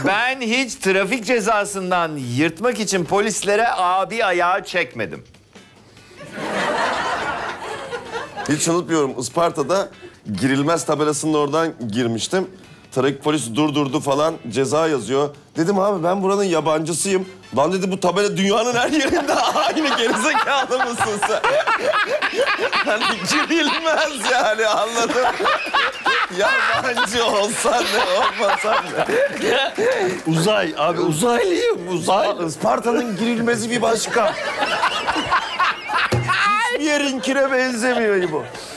Ben hiç trafik cezasından yırtmak için polislere abi ayağı çekmedim. Hiç unutmuyorum. Isparta'da girilmez tabelasının oradan girmiştim. Trafik polisi durdurdu falan, ceza yazıyor. Dedim abi ben buranın yabancısıyım. Lan dedi bu tabela dünyanın her yerinde aynı, gerizekalı mısın sen? Hani girilmez yani, anladın? Yabancı olsan ne olmasan ne? Uzay abi, uzaylıyım, uzay. Isparta'nın girilmezi bir başka. Hiçbir yerinkine benzemiyor bu.